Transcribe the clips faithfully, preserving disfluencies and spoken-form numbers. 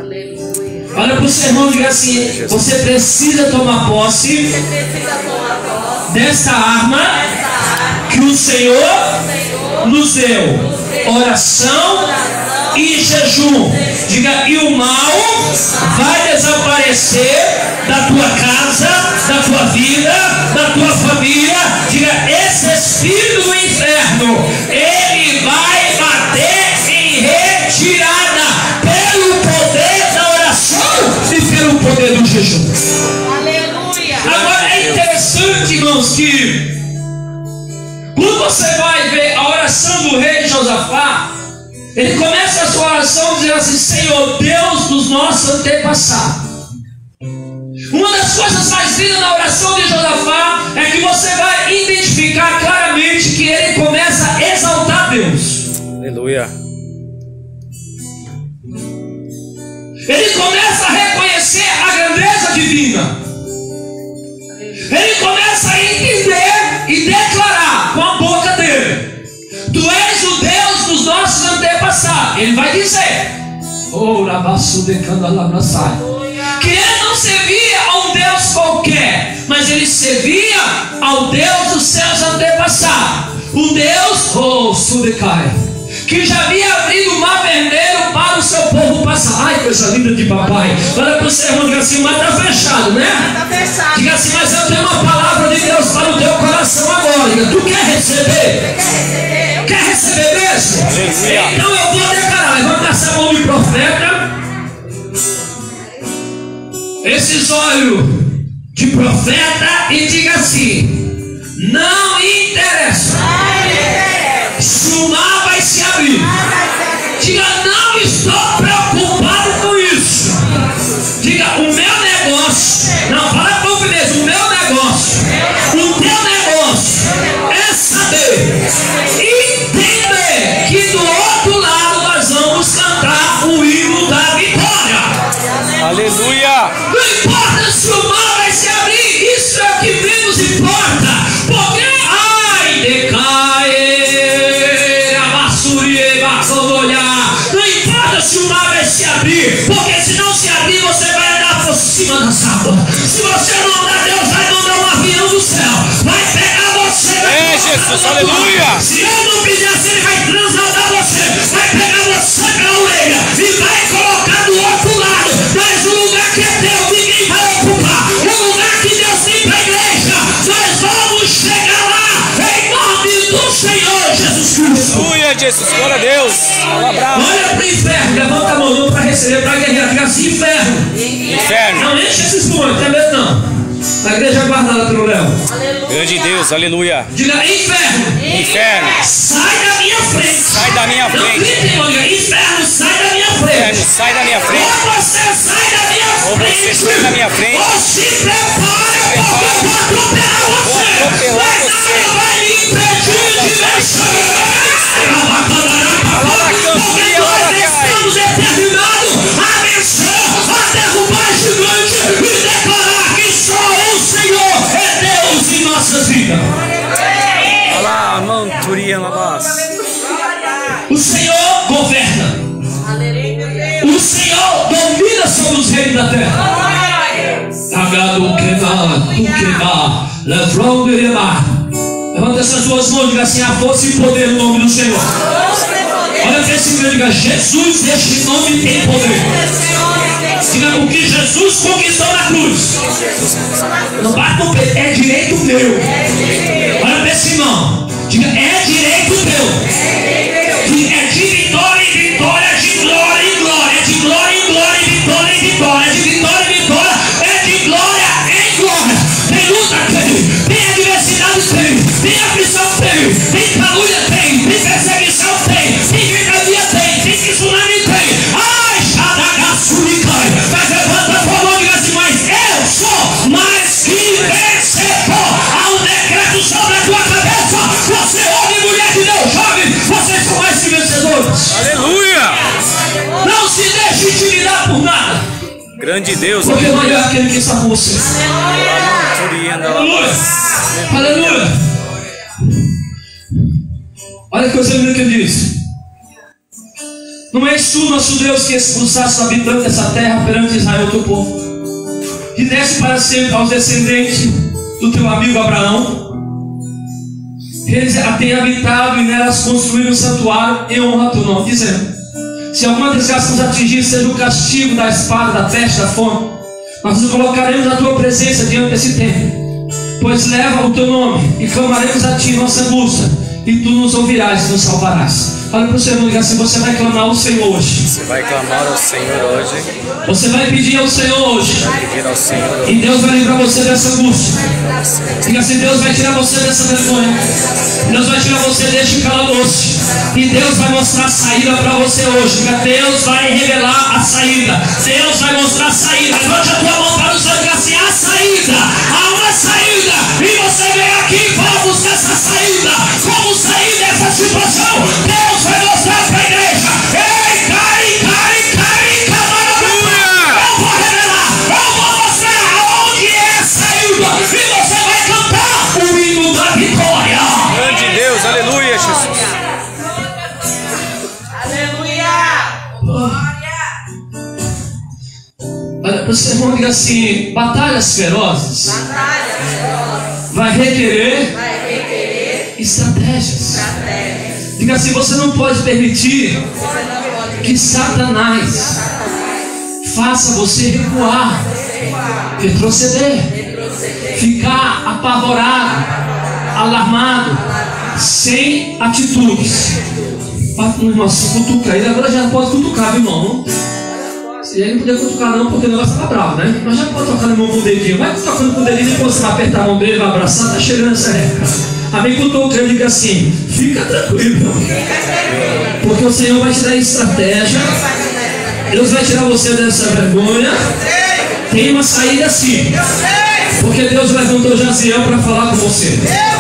Aleluia. Olha para o seu irmão e diga assim: você precisa tomar posse, Você precisa tomar posse desta arma, dessa arma que o Senhor, que o Senhor nos deu. Oração e jejum. Diga: e o mal vai desaparecer da tua casa, da tua vida, da tua família. Diga: esse espírito do inferno, ele vai bater em retirada pelo poder da oração e pelo poder do jejum. Aleluia. Agora é interessante, irmãos, que quando você vai ver a oração do rei Josafá, ele começa a sua oração dizendo assim: Senhor Deus dos nossos antepassados. Uma das coisas mais lindas na oração de Josafá é que você vai identificar claramente que ele começa a exaltar Deus. Aleluia. Ele começa a reconhecer a grandeza divina. Ele começa a entender e declarar com a boca dele: Tu és o Deus dos nossos antepassados. Ele vai dizer: Oh, que ele não servia a um Deus qualquer, mas ele servia ao Deus dos seus antepassados. Um Deus, oh, Sudecai, que já havia abrido o mar vermelho para o seu povo passar. Ai, coisa linda de papai. Olha para o seu irmão e diga assim: o mar está fechado, né? Está fechado. Diga assim: mas eu tenho uma palavra de Deus para o teu coração agora. Diga: tu quer receber? Quer receber mesmo? Aleluia. Então eu vou declarar. Levanta essa mão de profeta. Esses olhos de profeta e diga assim: não interessa se o mar vai se abrir. Diga: não estou preocupado com isso. Diga: o meu negócio, não, fala com firmeza, o meu negócio, o teu negócio é saber, entender que do outro lado nós vamos cantar o hino da vitória. Aleluia. Não importa se o mar vai se abrir, isso é o que menos importa, porque ai, decair, abassurie, bacololhar. Não importa se o mar vai se abrir, porque se não se abrir, você vai andar por cima das águas. Se você não andar, Deus vai mandar um avião do céu, vai pegar você. É, Jesus, aleluia. Se eu não pedir assim, ele vai transladar você, vai pegar você pela orelha e vai colocar do outro lado. Mas o lugar que é teu, ninguém vai ocupar. O lugar que Deus tem para a igreja, nós vamos chegar lá em nome do Senhor Jesus Cristo. Aleluia, Jesus, glória a Deus. Um abraço. Olha para o inferno, levanta a mão para receber, para guerrear. Fica assim: inferno. Inferno. Não enche esses pulmões, tem medo não. A igreja é guardada pelo Léo. Grande Deus, aleluia. Diga: inferno. Inferno. Sai da minha frente. Sai da minha Não frente. grite, irmão. Diga: inferno, sai da minha frente. Inferno, sai da minha frente. Ou você sai da minha Ou frente. você sai da minha frente. Ou se prepara, porque eu vou atropelar você. Vou atropelar Mas você. nada vai me impedir de vencer. Lá na campinha, lá na Nós cai. estamos determinados a vencer, a derrubar gigante e declarar que só o Senhor é Deus em nossas vidas. Olha lá, manturia na base. O Senhor governa. O Senhor domina sobre os reis da terra. Agado queimar, tu queimar, levou de levar. Levanta essas duas mãos e diga assim: a força e poder no nome do Senhor. Olha para esse meu e diga: Jesus, este nome tem poder. Diga: o que Jesus conquistou na cruz. Não bate no peito, é direito meu. Olha para esse irmão. Diga: é direito meu. Diga: é de vitória em vitória, de glória em glória, de glória em glória, de vitória em vitória, de vitória em vitória, é de glória em glória. Tem luta, tem. Tem adversidade, tem. Tem aflição, tem. Tem calúnia, tem. Tem perseguição, tem. Tem ventania, tem. Tem tsunami, tem. Ai, Xadagaçuricai. Mas levanta a tua mão e diga assim: mas eu sou mais que vencedor. Há um decreto sobre a tua cabeça. Você é homem e mulher de Deus, jovem. Vocês são mais que vencedores. Aleluia. Não se deixe intimidar por nada. Grande Deus. Porque maior é aquele que está com você. Aleluia. Aleluia. Olha que coisa linda que ele diz. Não és tu, nosso Deus, que expulsaste os habitantes dessa terra perante Israel, teu povo, e deste para sempre aos descendentes do teu amigo Abraão. Eles a têm habitado e nelas construíram um santuário em honra a teu nome, dizendo: se alguma desgraça nos atingir, seja o castigo da espada, da peste, da fome, nós nos colocaremos na tua presença diante desse templo, pois leva o teu nome e clamaremos a ti nossa angústia, e tu nos ouvirás e nos salvarás. Olha para o Senhor e diga assim: você vai clamar ao Senhor hoje. Você vai clamar ao Senhor hoje. Você vai pedir ao Senhor hoje. Vai pedir ao Senhor. E Deus vai livrar você dessa angústia. Diga assim: Deus vai tirar você dessa vergonha. Deus vai tirar você deste calabouço. E Deus vai mostrar a saída para você hoje. Diga: Deus vai revelar a saída. Deus vai mostrar a saída. Levante a tua mão para o Senhor e diga assim: a saída. Há uma saída. E você vem aqui para buscar essa saída. Como sair dessa situação? Deus vai mostrar para a igreja. Ei, cai, cai, cai, cai. Eu vou revelar. Eu vou mostrar aonde é a saída. E você vai cantar o hino da vitória. Grande Deus, aleluia, Jesus. Olha para o seu irmão e diga assim: batalhas ferozes, Batalha feroz. vai requerer Vai requerer estratégias. estratégias. Diga assim: você não pode permitir Você não pode que Satanás faça você recuar, retroceder, retroceder, ficar apavorado, alarmado, sem atitudes. Nossa, cutuca ele, agora já pode cutucar, viu, irmão? Se ele não puder cutucar não, porque o negócio tá bravo, né? Mas já pode tocar na mão com o dedinho. Vai tocando com o dedinho, depois você vai apertar a mão dele, vai abraçar, tá chegando essa época. Amém? Cutuca ele, diga assim: fica tranquilo, porque o Senhor vai te dar estratégia. Deus vai tirar você dessa vergonha. Tem uma saída sim, porque Deus levantou Jaziel para falar com você.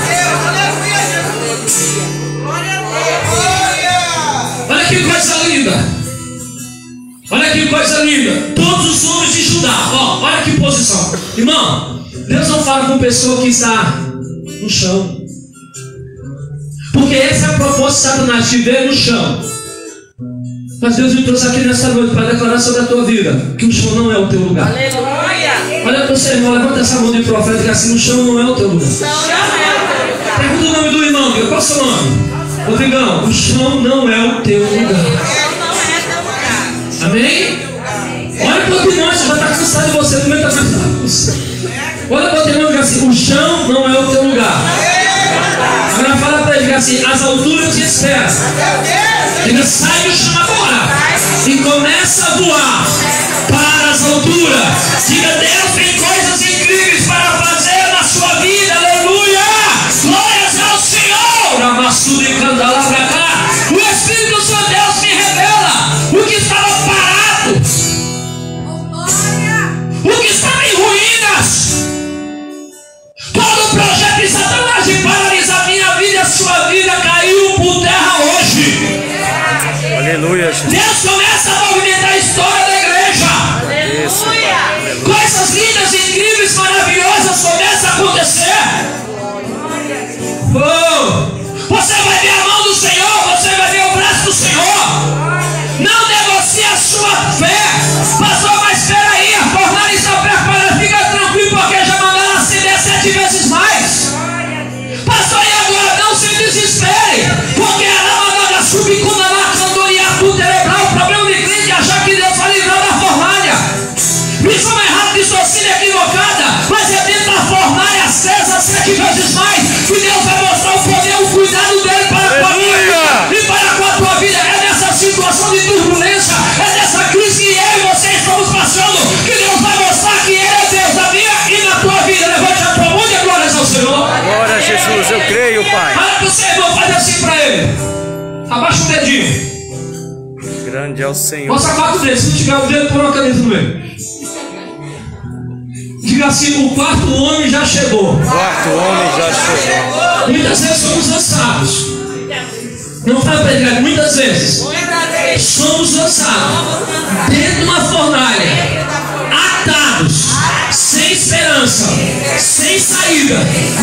Olha que coisa linda. Olha que coisa linda. Todos os homens de Judá. Ó, olha que posição. Irmão, Deus não fala com pessoa que está no chão. Porque essa é a proposta de Satanás, te ver no chão. Mas Deus me trouxe aqui nessa noite para declarar sobre a tua vida que o chão não é o teu lugar. Aleluia. Olha para o seu irmão, levanta essa mão de profeta e diga assim: o chão não é o teu lugar. Pergunta o nome do irmão, qual é o seu nome? Rodrigão, o chão não é o teu lugar. Amém? Olha para o outro irmão, você já está cansado de você, também está cansado de você. Olha para o outro irmão e diga assim: o chão não é o teu lugar. Agora fala para ele, diga assim: as alturas te esperam. Diga: sai do chão agora e começa a voar para as alturas. Diga: Deus tem coisas incríveis para fazer na sua vida. Aleluia! Glórias ao Senhor! Ramassuda e candala para cá. O Espírito do Senhor Deus me revela o que estava parado, o que estava em ruínas. Todo o projeto de Satanás de paralisar minha vida e a sua vida caiu por terra hoje. Aleluia, Jesus. Deus começa a movimentar a história da igreja. Isso, Pai. Coisas lindas, incríveis, maravilhosas começam a acontecer. Oh, você vai ver a mão do Senhor, você vai ver o braço do Senhor. Não negocie a sua fé. Pastor, mas espera aí, a fornalha está preparada. Fica tranquilo, porque já mandaram acender sete vezes mais. Pastor, e agora não se desespere, porque ela mandou a subicuna lá, candoria, tudo cerebral. O problema de crente é achar que Deus vai livrar da fornalha. Visão errada, distorcida, equivocada, mas é dentro da fornalha acesa sete vezes mais que Deus vai mostrar o poder, o cuidado dele para a tua vida e para com a tua vida. É nessa situação de turbulência, é nessa crise que eu e você estamos passando, que Deus vai mostrar que Ele é Deus da minha e na tua vida. Levante a tua mão e glórias ao Senhor. Glória a Jesus, eu creio, Pai. Olha para o seu irmão, faz assim para ele. Abaixa o dedinho. Grande é o Senhor. Mostra quatro dedos. Se não tiver o dedo, põe uma caneta no meio. Diga assim: o quarto homem já chegou. O quarto homem já chegou. Muitas vezes somos lançados. Não vai pregar, muitas vezes somos lançados dentro de uma fornalha, atados, sem esperança, sem saída.